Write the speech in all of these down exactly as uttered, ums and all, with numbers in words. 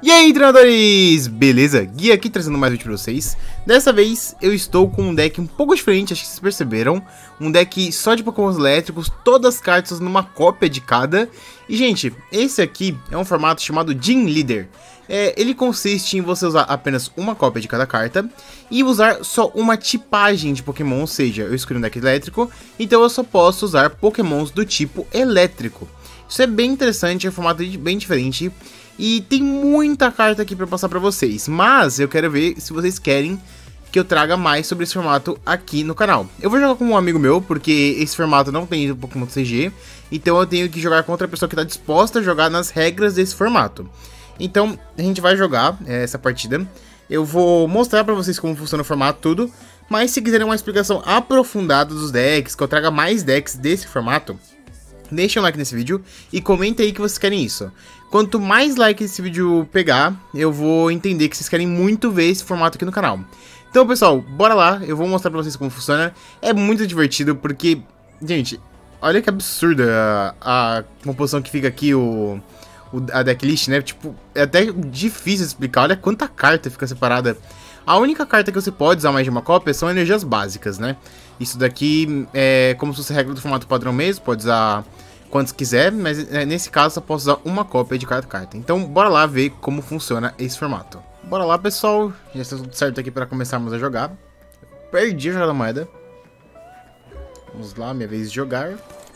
E aí, treinadores! Beleza? Gui aqui trazendo mais um vídeo pra vocês. Dessa vez eu estou com um deck um pouco diferente, acho que vocês perceberam. Um deck só de Pokémon elétricos, todas as cartas numa cópia de cada. E gente, esse aqui é um formato chamado Gym Leader. É, ele consiste em você usar apenas uma cópia de cada carta e usar só uma tipagem de Pokémon, ou seja, eu escolhi um deck elétrico, então eu só posso usar Pokémons do tipo elétrico. Isso é bem interessante, é um formato bem diferente. E tem muita carta aqui pra passar pra vocês, mas eu quero ver se vocês querem que eu traga mais sobre esse formato aqui no canal. Eu vou jogar com um amigo meu, porque esse formato não tem no Pokémon C G, então eu tenho que jogar com outra pessoa que tá disposta a jogar nas regras desse formato. Então, a gente vai jogar é, essa partida. Eu vou mostrar pra vocês como funciona o formato, tudo, mas se quiserem uma explicação aprofundada dos decks, que eu traga mais decks desse formato, deixa um like nesse vídeo e comenta aí que vocês querem isso. Quanto mais like esse vídeo pegar, eu vou entender que vocês querem muito ver esse formato aqui no canal. Então, pessoal, bora lá, eu vou mostrar pra vocês como funciona. É muito divertido porque, gente, olha que absurda a, a composição que fica aqui, o, o, a decklist, né? Tipo, é até difícil de explicar, olha quanta carta fica separada. A única carta que você pode usar mais de uma cópia são energias básicas, né? Isso daqui é como se fosse regra do formato padrão mesmo, pode usar quantos quiser, mas nesse caso só posso usar uma cópia de cada carta. Então bora lá ver como funciona esse formato. Bora lá, pessoal, já está tudo certo aqui para começarmos a jogar. Perdi a jogada da moeda. Vamos lá, minha vez de jogar.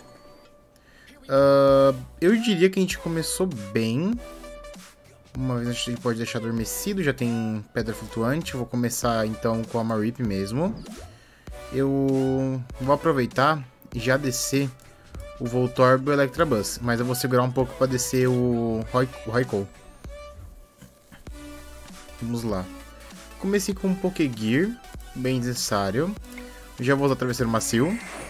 Uh, eu diria que a gente começou bem. Uma vez a gente pode deixar adormecido, já tem pedra flutuante. Eu vou começar então com a Marip mesmo. Eu vou aproveitar e já descer o Voltorb e o Electabuzz, mas eu vou segurar um pouco para descer o Raikou. Vamos lá. Comecei com um Pokégear, bem necessário. Já vou usar o Travesseiro Macio.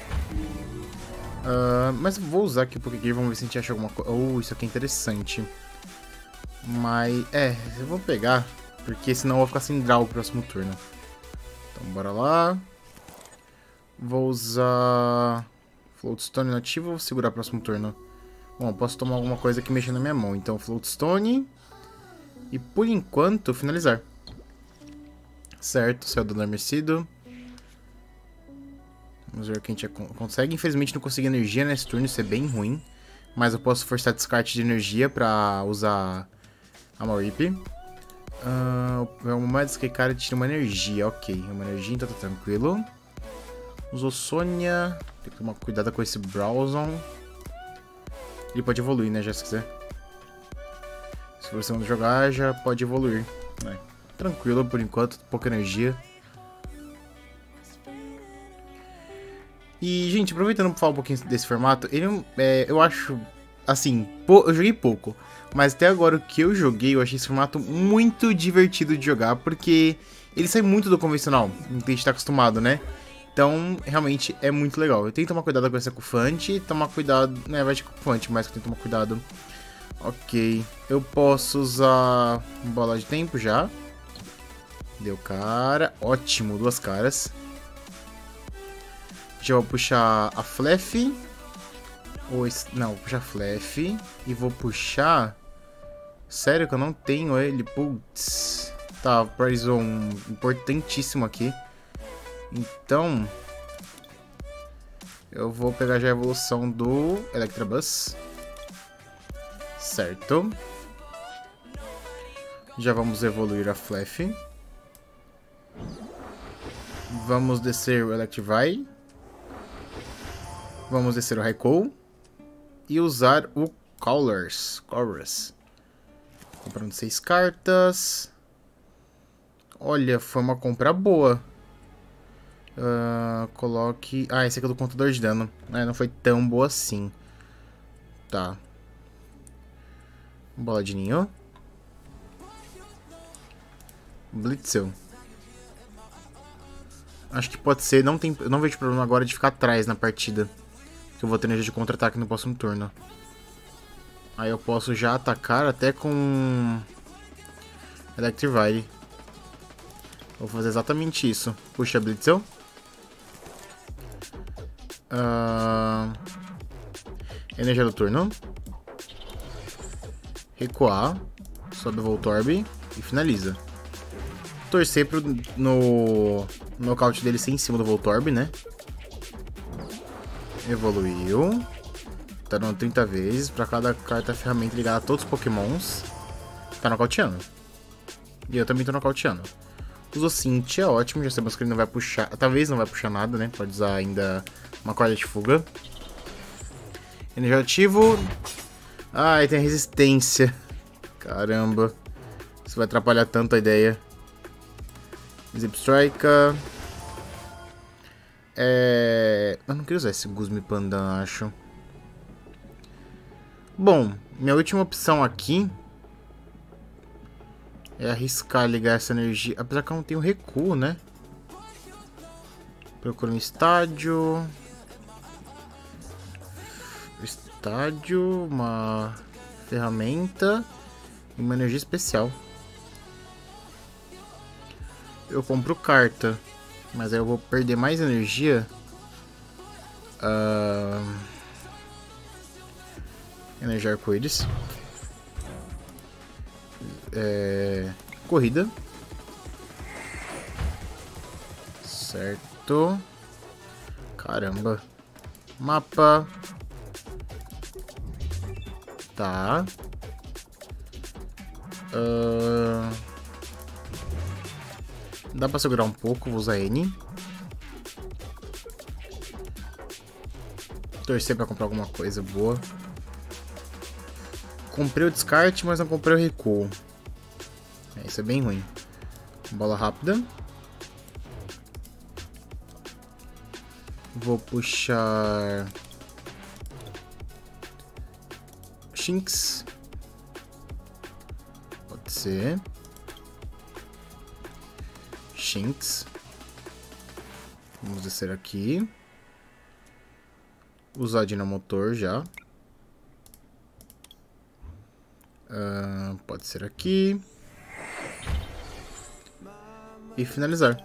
Uh, mas vou usar aqui o Pokégear, vamos ver se a gente acha alguma coisa. Oh, isso aqui é interessante. Mas, é, eu vou pegar, porque senão eu vou ficar sem draw no próximo turno. Então, bora lá. Vou usar Floatstone nativo ou vou segurar o próximo turno? Bom, eu posso tomar alguma coisa que mexa na minha mão. Então, Floatstone. E, por enquanto, finalizar. Certo, céu do adormecido. Vamos ver o que a gente consegue. Infelizmente, não consegui energia nesse turno, isso é bem ruim. Mas eu posso forçar descarte de energia pra usar a Marip. Uh, uma moeda que cara tira uma energia, ok. Uma energia, então tá tranquilo. Usou Sônia. Tem que tomar cuidado com esse Brawlzone. Ele pode evoluir, né, já se quiser. Se você não jogar, já pode evoluir. É, tranquilo por enquanto, pouca energia. E, gente, aproveitando pra falar um pouquinho desse formato, ele é, eu acho, assim, eu joguei pouco, mas até agora o que eu joguei, eu achei esse formato muito divertido de jogar, porque ele sai muito do convencional, que a gente tá acostumado, né? Então, realmente, é muito legal. Eu tenho que tomar cuidado com essa Cufante, tomar cuidado, né, vai de Cufante, mas eu tenho que tomar cuidado. Ok, eu posso usar bola de tempo já. Deu cara, ótimo, duas caras. Já vou puxar a Flef. Ou esse... Não, vou puxar a Flef. E vou puxar... Sério que eu não tenho ele? Putz. Tá, Prize um importantíssimo aqui. Então... Eu vou pegar já a evolução do Electabuzz. Certo. Já vamos evoluir a Flef. Vamos descer o Electivire. Vamos descer o Raikou e usar o Callers. Callers. Comprando seis cartas. Olha, foi uma compra boa. Uh, coloque... Ah, esse aqui é do contador de dano. É, não foi tão boa assim. Tá. Bola de ninho. Blitzel. Acho que pode ser. Não, tem, não vejo problema agora de ficar atrás na partida. Eu vou ter energia de contra-ataque no próximo turno. Aí eu posso já atacar até com Electivire. Vou fazer exatamente isso. Puxa Blitzel. Uh... Energia do turno. Recuar. Sobe o Voltorb e finaliza. Torcer pro no, no nocaute dele ser em cima do Voltorb, né? Evoluiu. Tá dando trinta vezes pra cada carta ferramenta ligada a todos os pokémons. Tá nocauteando. E eu também tô nocauteando. Usou Cynthia, ótimo. Já sabemos que ele não vai puxar. Talvez não vai puxar nada, né? Pode usar ainda uma corda de fuga. Energia ativo. Ai, tem resistência. Caramba. Isso vai atrapalhar tanto a ideia. Zip Strike. É... Eu não queria usar esse Guzmi Pandan, acho. Bom, minha última opção aqui é arriscar ligar essa energia. Apesar que eu não tenho recuo, né? Procura um estádio. Estádio, uma ferramenta e uma energia especial. Eu compro carta, mas aí eu vou perder mais energia. Uh... Energia arco-íris. É... Corrida. Certo. Caramba. Mapa. Tá. Uh... Dá pra segurar um pouco, vou usar N. Torcer pra comprar alguma coisa boa. Comprei o descarte, mas não comprei o recuo. É, isso é bem ruim. Bola rápida. Vou puxar... Shinx. Pode ser. Shinx. Vamos descer aqui. Usar Dinamotor já. Uh, pode ser aqui. E finalizar.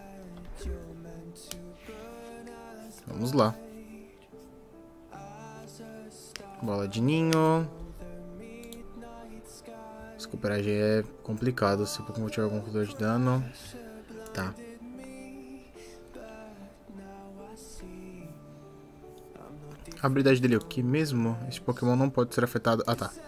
Vamos lá. Bola de ninho. Recuperar já é complicado se o Pokémon tiver algum contador de dano. Tá. A habilidade dele é o que mesmo? Esse Pokémon não pode ser afetado. Ah, tá.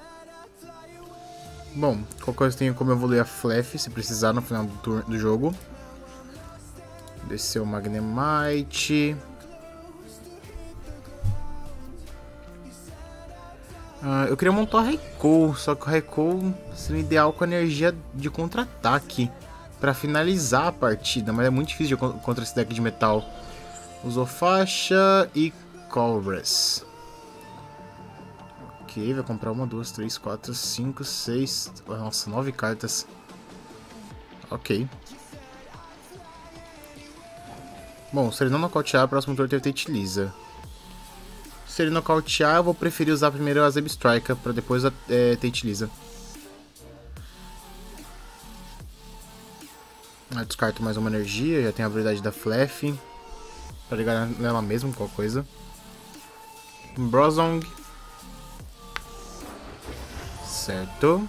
Bom, qualquer coisa tem como evoluir a Flef se precisar no final do, turno, do jogo. Desceu o Magnemite. Uh, eu queria montar o Raikou, só que o Raikou seria ideal com a energia de contra-ataque pra finalizar a partida, mas é muito difícil de, contra esse deck de metal. Usou faixa e Colress. Ok, vai comprar uma, duas, três, quatro, cinco, seis... Nossa, nove cartas. Ok. Bom, se ele não nocautear, próximo turno ele utiliza. Se ele nocautear, eu vou preferir usar primeiro a Zeb Strike pra depois é, utiliza. Eu descarto mais uma energia, já tem a habilidade da Flef. Pra ligar nela mesmo, qualquer coisa. Um Brozong. Certo.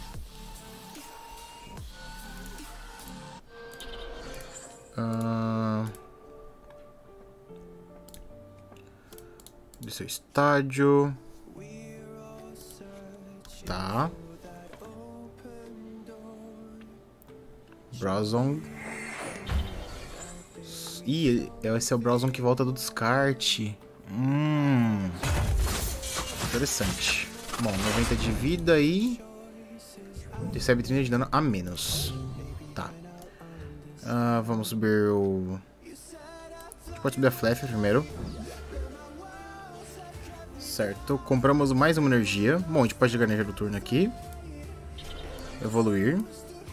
Uh... Do seu estádio. Tá. Browsong. Ih, esse é o Browsong que volta do descarte. Hum. Interessante. Bom, noventa de vida e... recebe trinta de dano a menos. Tá. Uh, vamos subir o... A gente pode subir a Flef primeiro. Certo. Compramos mais uma energia. Bom, a gente pode jogar energia do turno aqui. Evoluir.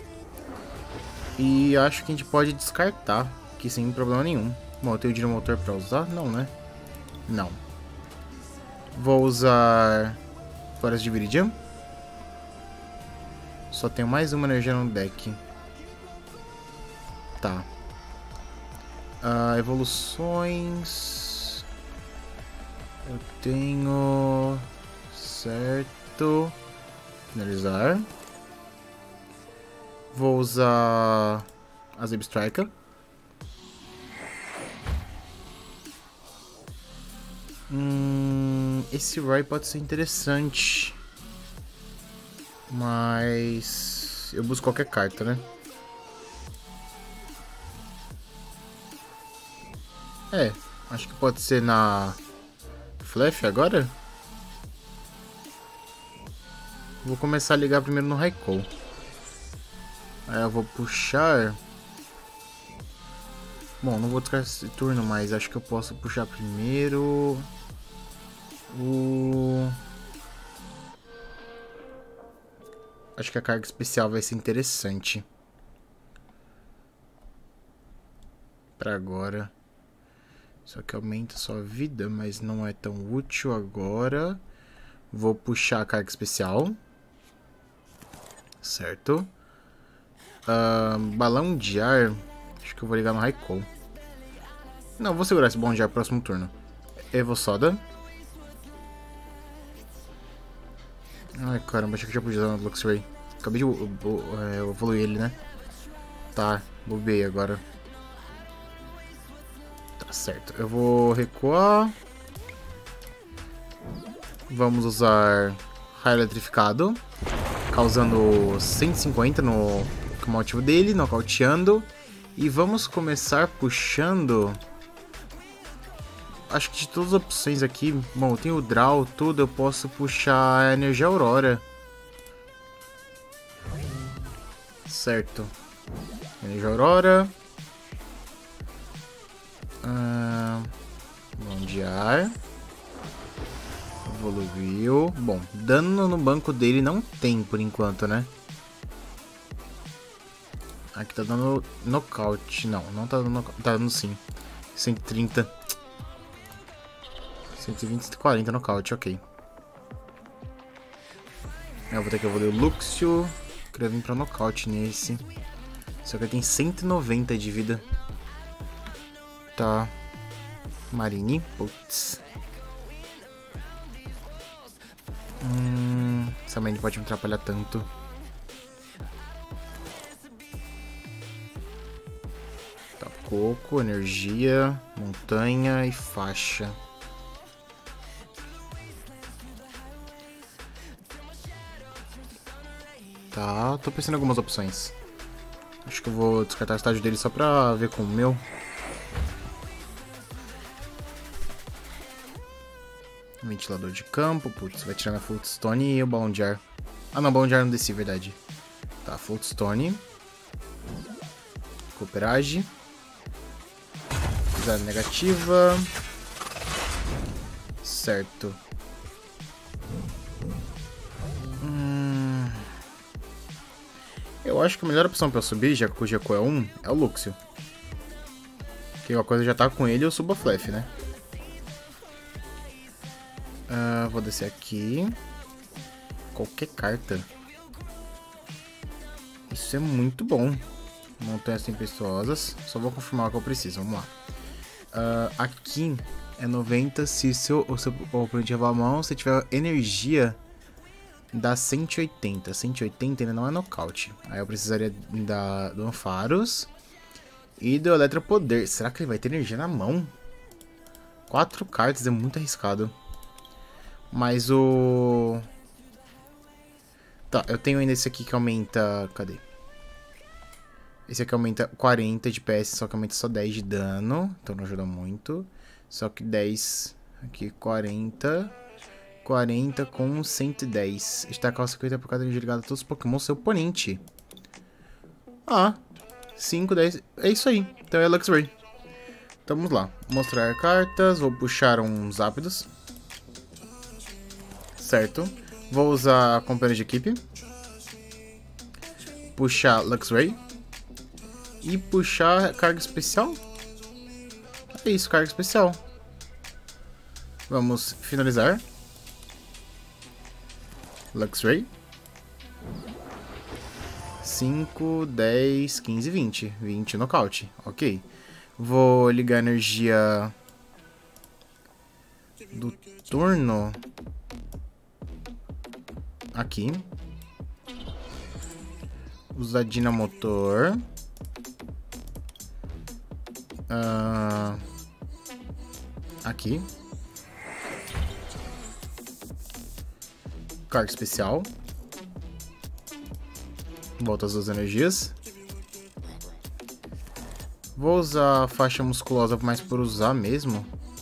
E acho que a gente pode descartar aqui sem problema nenhum. Bom, eu tenho o Dinamotor pra usar? Não, né? Não. Vou usar... Floresta de Viridian. Só tenho mais uma energia no deck. Tá. Uh, evoluções... Eu tenho... Certo... Finalizar. Vou usar a Zeb Striker. Hum, esse Roy pode ser interessante. Mas eu busco qualquer carta, né? É, acho que pode ser na Flash agora. Vou começar a ligar primeiro no Raikou. Aí eu vou puxar. Bom, não vou descartar esse turno, mas acho que eu posso puxar primeiro o... Acho que a carga especial vai ser interessante pra agora. Só que aumenta sua vida, mas não é tão útil agora. Vou puxar a carga especial. Certo. Uh, balão de ar. Acho que eu vou ligar no Raikou. Não, vou segurar esse balão de ar próximo turno. Evosoda. Ai, caramba, achei que já podia usar no Luxray. Acabei de uh, uh, é, evoluir ele, né? Tá, bobei agora. Tá certo. Eu vou recuar. Vamos usar raio eletrificado, causando cento e cinquenta no como ativo dele, nocauteando. E vamos começar puxando. Acho que de todas as opções aqui, bom, eu tenho o Draw, tudo, eu posso puxar a Energia Aurora. Certo. Energia Aurora. Ah, Balão de ar. Evoluiu. Bom, dano no banco dele não tem por enquanto, né? Aqui tá dando nocaute. Não, não tá dando nocaute. Tá dando sim. cento e trinta. cento e vinte, cento e quarenta nocaute, ok. Eu vou ter que evoluir o Luxio. Queria vir pra nocaute nesse. Só que ele tem cento e noventa de vida. Tá. Marine. Putz. Hum, essa Marine pode me atrapalhar tanto. Tá, coco, energia, montanha e faixa. Tá, tô pensando em algumas opções. Acho que eu vou descartar o estágio dele só pra ver com o meu. Ventilador de campo, putz, vai tirar minha Floatstone e o balão de ar. Ah não, balão de ar não desci, verdade. Tá, Floatstone. Cooperage. Zero negativa. Certo. Hum... Eu acho que a melhor opção pra eu subir, já que o Geco é um, é o Luxio. Porque uma coisa já tá com ele, eu subo a Flef, né? Uh, vou descer aqui. Qualquer carta. Isso é muito bom. Montanhas tempestuosas. Só vou confirmar o que eu preciso. Vamos lá. Uh, aqui é noventa se seu, o seu oponente levar a mão. Se tiver energia, dá cento e oitenta. cento e oitenta ainda não é nocaute. Aí eu precisaria da, do Ampharos e do Eletropoder. Será que ele vai ter energia na mão? Quatro cartas é muito arriscado. Mas o... Tá, eu tenho ainda esse aqui que aumenta... Cadê? Esse aqui aumenta quarenta de P S, só que aumenta só dez de dano. Então não ajuda muito. Só que dez... Aqui, quarenta... quarenta com cento e dez. Estacar cinquenta por cada energia ligada a todos os Pokémon seu oponente. Ah, cinco, dez... É isso aí. Então é Luxray. Então vamos lá. Mostrar cartas. Vou puxar uns rápidos. Certo. Vou usar a companhia de equipe. Puxar Luxray. E puxar carga especial. É isso, carga especial. Vamos finalizar. Luxray. cinco, dez, quinze, vinte. vinte nocaute. Ok. Vou ligar a energia do turno. Aqui. Usar Dinamotor. Uh, aqui. Carga especial. Volta as duas energias. Vou usar a faixa musculosa mais por usar mesmo.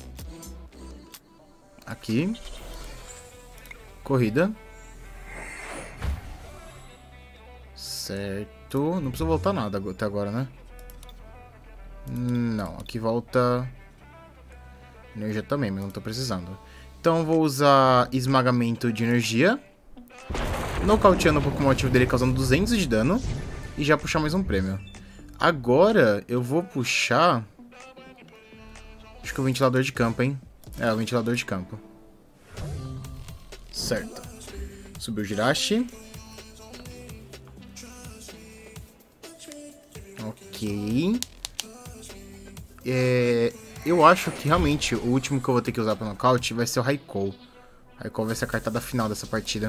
Aqui. Corrida. Certo. Não precisa voltar nada até agora, né? Não. Aqui volta energia também, mas não tô precisando. Então vou usar esmagamento de energia. Nocauteando o Pokémon ativo dele, causando duzentos de dano. E já puxar mais um prêmio. Agora eu vou puxar... Acho que o ventilador de campo, hein? É, o ventilador de campo. Certo. Subiu o Jirachi. Ok. É, eu acho que realmente o último que eu vou ter que usar para nocaute vai ser o Raikou. Raikou vai ser a cartada final dessa partida.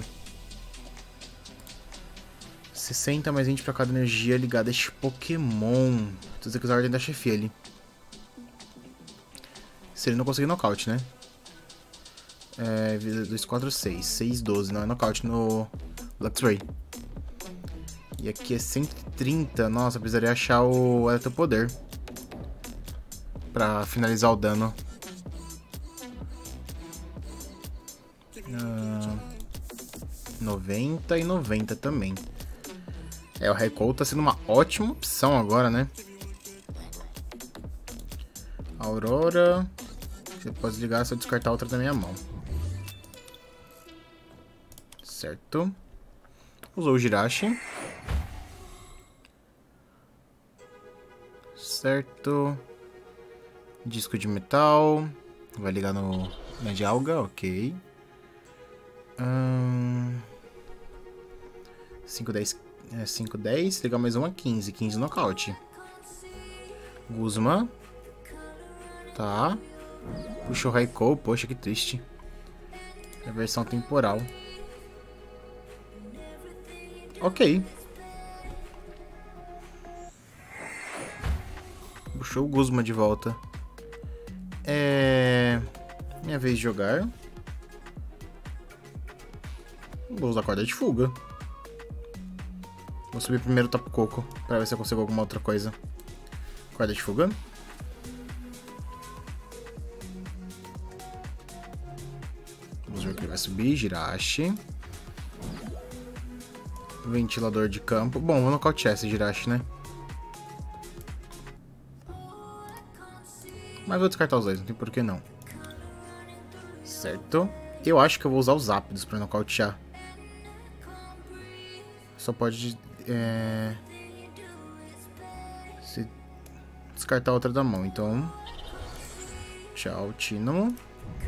sessenta mais vinte para cada energia ligada a este Pokémon. Tu tem que usar a ordem da chefia ali. Se ele não conseguir nocaute, né? É, vida dois, quatro, seis. seis, doze. Não é nocaute no Luxray. E aqui é cento e trinta. Nossa, precisaria achar o Eletropoder pra finalizar o dano. Ah, noventa e noventa também. É, o Raikou tá sendo uma ótima opção agora, né? Aurora. Você pode ligar se eu descartar outra da minha mão. Certo. Usou o Jirachi. Certo. Disco de metal. Vai ligar no na de alga, ok. Hum... cinco, dez. É, cinco, dez. Ligar mais uma, quinze. quinze nocaute. Guzma. Tá. Puxou o Raikou. Poxa, que triste. É a versão temporal. Ok. Puxou o Guzma de volta. É... Minha vez de jogar. Vou usar a corda de fuga. Vou subir primeiro o Tapu Koko pra ver se eu consigo alguma outra coisa. Corda de fuga. Vamos ver o que ele vai subir. Jirachi. Ventilador de campo. Bom, vou nocautear esse Jirachi, né? Mas vou descartar os dois, não tem por que não. Certo. Eu acho que eu vou usar os Zapdos pra nocautear. Só pode... É... Se descartar outra da mão, então... Tchau, Tínamo.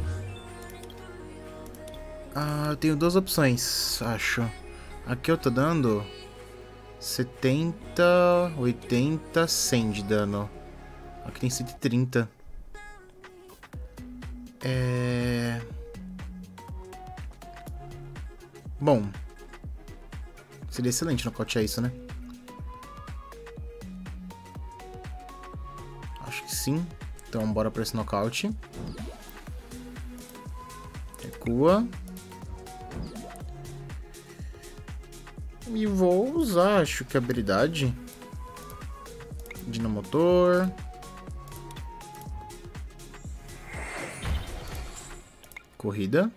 Ah, eu tenho duas opções, acho. Aqui eu tô dando... setenta, oitenta, cem de dano. Aqui tem cento e trinta. É... Bom... Seria excelente nocautear isso, né? Acho que sim. Então bora pra esse nocaute. Recua. E vou usar, acho que a habilidade. Dinamotor. Corrida.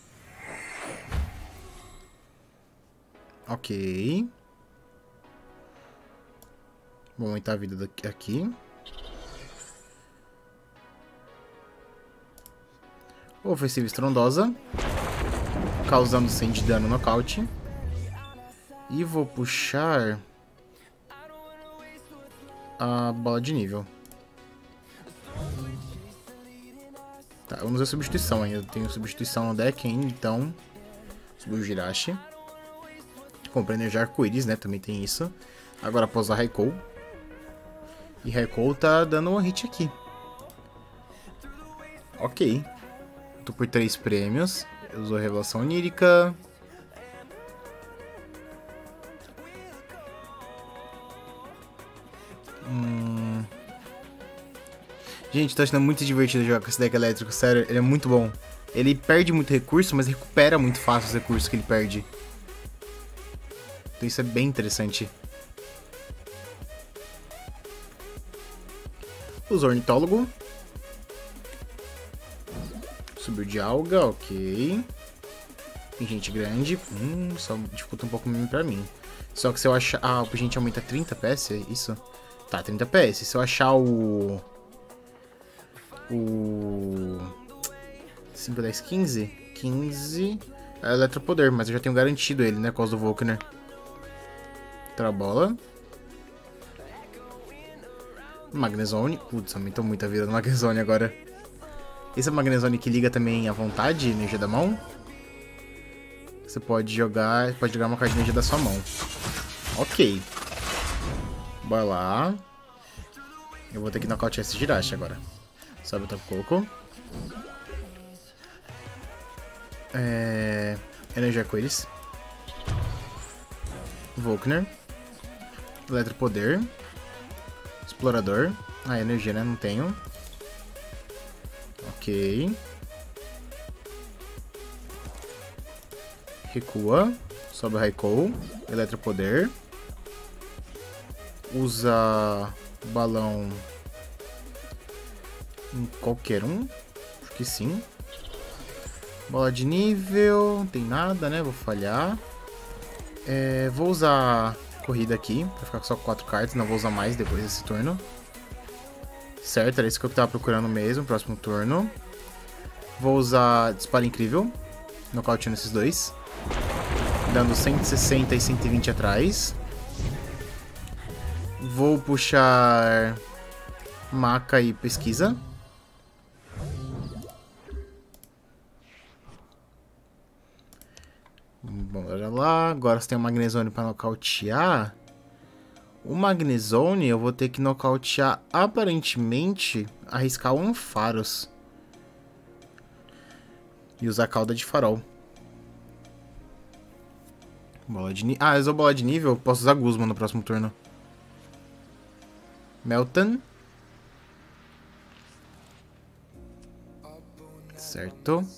Ok. Vou aumentar a vida daqui, aqui. Ofensiva estrondosa. Causando cem de dano nocaute. E vou puxar... a bola de nível. Tá, eu não usei substituição ainda. Eu tenho substituição no deck ainda, então... Subiu o Jirachi. Comprei energia arco-íris, né? Também tem isso. Agora posso usar Raikou. E Raikou tá dando um hit aqui. Ok. Tô por três prêmios. Eu uso a Revelação Onírica. Gente, tô achando muito divertido jogar com esse deck elétrico, sério, ele é muito bom. Ele perde muito recurso, mas recupera muito fácil os recursos que ele perde. Então isso é bem interessante. Os ornitólogo. Subiu de alga, ok. Tem gente grande. Hum, só dificulta um pouco mesmo pra mim. Só que se eu achar... Ah, a gente aumenta trinta P S, é isso? Tá, trinta P S. Se eu achar o... O... cinco, dez, quinze? quinze... É Eletropoder, mas eu já tenho garantido ele, né? Por causa do Volkner. Outra bola. Magnezone. Putz, aumentou muito a vida do Magnezone agora. Esse é o Magnezone que liga também à vontade, energia da mão. Você pode jogar, pode jogar uma carta de energia da sua mão. Ok. Bora lá. Eu vou ter que nocautear esse Jirachi agora. Sobe o Tapu-Koko. É... Energia Arco-Íris. Volkner. Eletropoder. Explorador. Ah, energia, né? Não tenho. Ok. Recua. Sobe o Raikou. Eletropoder. Usa balão em qualquer um. Acho que sim. Bola de nível. Não tem nada, né? Vou falhar. É, vou usar corrida aqui. Pra ficar só com quatro cartas. Não vou usar mais depois desse turno. Certo, era isso que eu tava procurando mesmo. Próximo turno. Vou usar disparo incrível. Nocauteando esses dois. Dando cento e sessenta e cento e vinte atrás. Vou puxar Maca e pesquisa. Bom, olha lá. Agora você tem o Magnezone para nocautear. O Magnezone eu vou ter que nocautear, aparentemente, arriscar o Ampharos. E usar a cauda de farol. Bola de nível. Ah, eu usou bola de nível, eu posso usar Guzma no próximo turno. Meltan. Certo.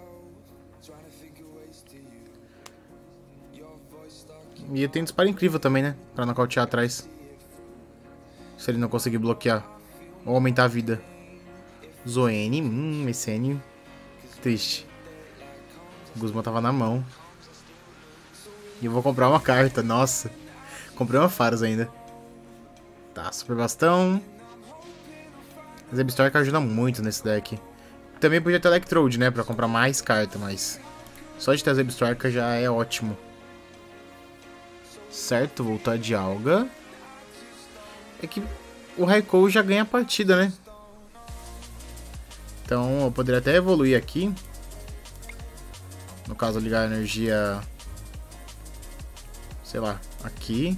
E eu tenho disparo incrível também, né? Pra nocautear atrás. Se ele não conseguir bloquear. Ou aumentar a vida. Zoene. Hum, Messene. Triste. O Guzma tava na mão. E eu vou comprar uma carta. Nossa. Comprei uma Faros ainda. Tá, super bastão. A Zebstrika ajuda muito nesse deck. Também podia ter Electrode, né? Pra comprar mais carta, mas... Só de ter a Zebstrika já é ótimo. Certo, voltar de alga. É que o Raikou já ganha a partida, né? Então eu poderia até evoluir aqui. No caso, ligar a energia... Sei lá, aqui.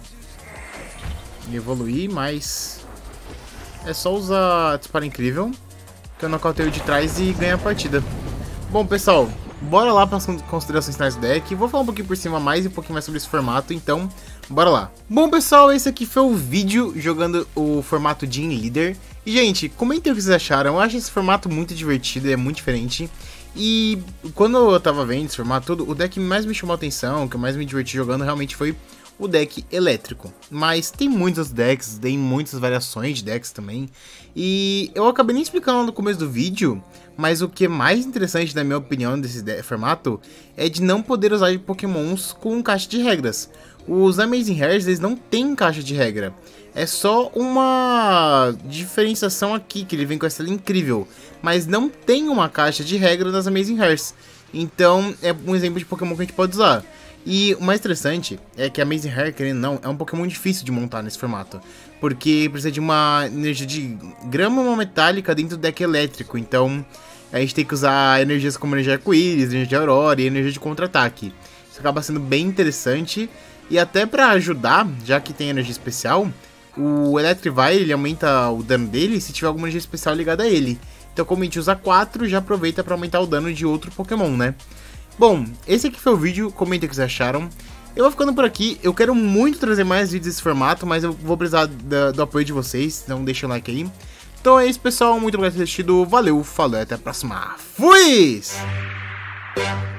E evoluir, mas... É só usar disparo incrível. Que eu nocauteio de trás e ganho a partida. Bom, pessoal... Bora lá para as considerações finais do deck. Vou falar um pouquinho por cima mais e um pouquinho mais sobre esse formato, então bora lá. Bom, pessoal, esse aqui foi o vídeo jogando o formato Gym Leader. E, gente, comentem o que vocês acharam. Eu acho esse formato muito divertido, é muito diferente. E quando eu tava vendo esse formato todo, o deck que mais me chamou a atenção, que eu mais me diverti jogando, realmente foi o deck elétrico. Mas tem muitos decks, tem muitas variações de decks também. E eu acabei nem explicando no começo do vídeo, mas o que é mais interessante, na minha opinião, desse formato é de não poder usar pokémons com caixa de regras. Os Amazing Hairs, eles não têm caixa de regra. É só uma diferenciação aqui, que ele vem com essa linha incrível. Mas não tem uma caixa de regra das Amazing Hairs. Então, é um exemplo de Pokémon que a gente pode usar. E o mais interessante é que a Amazing Hair, querendo ou não, é um Pokémon difícil de montar nesse formato. Porque precisa de uma energia de grama metálica dentro do deck elétrico. Então, a gente tem que usar energias como energia arco-íris, energia de aurora e energia de contra-ataque. Isso acaba sendo bem interessante. E até pra ajudar, já que tem energia especial, o Electrivire, ele aumenta o dano dele se tiver alguma energia especial ligada a ele. Então, como a gente usa quatro, já aproveita pra aumentar o dano de outro Pokémon, né? Bom, esse aqui foi o vídeo, comentem o que vocês acharam. Eu vou ficando por aqui, eu quero muito trazer mais vídeos desse formato, mas eu vou precisar da, do apoio de vocês, então deixa o like aí. Então é isso, pessoal. Muito obrigado por ter assistido. Valeu, falou e até a próxima. Fui!